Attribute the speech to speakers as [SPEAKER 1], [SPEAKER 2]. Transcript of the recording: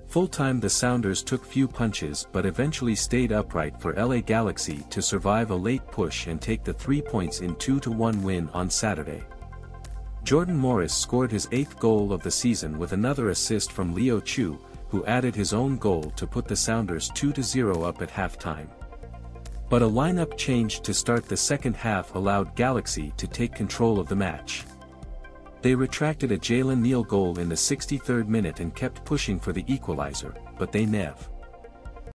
[SPEAKER 1] Full-time the Sounders took few punches but eventually stayed upright for LA Galaxy to survive a late push and take the 3 points in 2-1 win on Saturday. Jordan Morris scored his 8th goal of the season with another assist from Léo Chú, who added his own goal to put the Sounders 2-0 up at halftime. But a lineup change to start the second half allowed Galaxy to take control of the match. They retracted a Jalen Neal goal in the 63rd minute and kept pushing for the equalizer, but they nev.